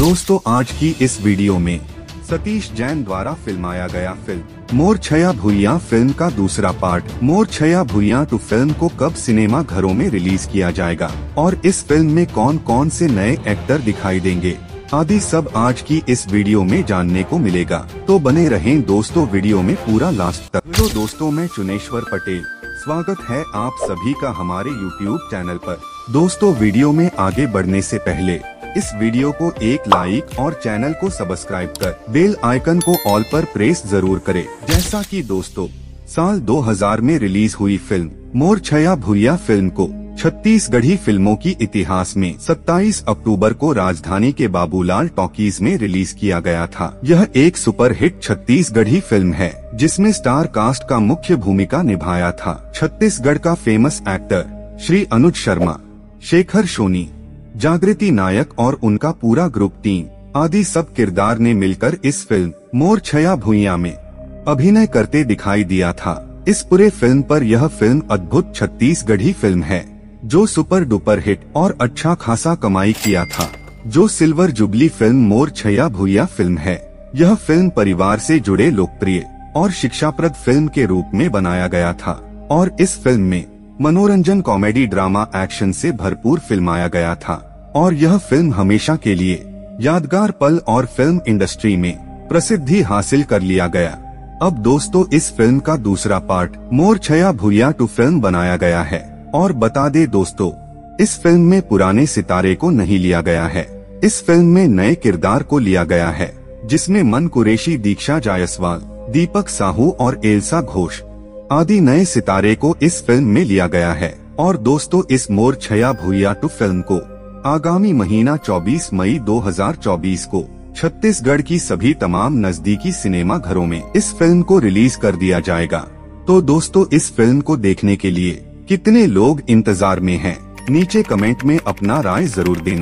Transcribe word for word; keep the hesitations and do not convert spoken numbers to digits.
दोस्तों आज की इस वीडियो में सतीश जैन द्वारा फिल्माया गया फिल्म मोर छया भुइयां फिल्म का दूसरा part Mor Chhaiyan Bhuiyan two film को कब सिनेमा घरों में रिलीज किया जाएगा और इस फिल्म में कौन कौन से नए एक्टर दिखाई देंगे आदि सब आज की इस वीडियो में जानने को मिलेगा। तो बने रहें दोस्तों वीडियो में पूरा लास्ट तक। तो दोस्तों मैं चुनेश्वर पटेल, स्वागत है आप सभी का हमारे यूट्यूब चैनल पर। दोस्तों वीडियो में आगे बढ़ने से पहले इस वीडियो को एक लाइक और चैनल को सब्सक्राइब कर बेल आइकन को ऑल पर प्रेस जरूर करें। जैसा कि दोस्तों साल दो हज़ार में रिलीज हुई फिल्म मोर छया भुइयां फिल्म को छत्तीसगढ़ी फिल्मों की इतिहास में सत्ताईस अक्टूबर को राजधानी के बाबूलाल टॉकीज में रिलीज किया गया था। यह एक सुपरहिट छत्तीसगढ़ी फिल्म है जिसमें स्टार कास्ट का मुख्य भूमिका निभाया था छत्तीसगढ़ का फेमस एक्टर श्री अनुज शर्मा, शेखर सोनी, जागृति नायक और उनका पूरा ग्रुप टीम आदि सब किरदार ने मिलकर इस फिल्म मोर छया भुइयां में अभिनय करते दिखाई दिया था। इस पूरे फिल्म पर यह फिल्म अद्भुत छत्तीसगढ़ी फिल्म है जो सुपर डुपर हिट और अच्छा खासा कमाई किया था, जो silver jubilee film Mor Chhaiyan Bhuiyan film है। यह फिल्म परिवार से जुड़े लोकप्रिय और शिक्षाप्रद फिल्म के रूप में बनाया गया था और इस फिल्म में मनोरंजन, कॉमेडी, ड्रामा, एक्शन से भरपूर फिल्माया गया था और यह फिल्म हमेशा के लिए यादगार पल और फिल्म इंडस्ट्री में प्रसिद्धि हासिल कर लिया गया। अब दोस्तों इस फिल्म का दूसरा part Mor Chhaiyan Bhuiyan two film बनाया गया है और बता दे दोस्तों इस फिल्म में पुराने सितारे को नहीं लिया गया है। इस फिल्म में नए किरदार को लिया गया है जिसमें मन कुरैशी, दीक्षा जायसवाल, दीपक साहू और एल्सा घोष आदि नए सितारे को इस फिल्म में लिया गया है। और दोस्तों इस मोर छया भुइयां टू फिल्म को आगामी महीना चौबीस मई दो हज़ार चौबीस को छत्तीसगढ़ की सभी तमाम नजदीकी सिनेमा घरों में इस फिल्म को रिलीज कर दिया जाएगा। तो दोस्तों इस फिल्म को देखने के लिए कितने लोग इंतजार में हैं? नीचे कमेंट में अपना राय जरूर देना।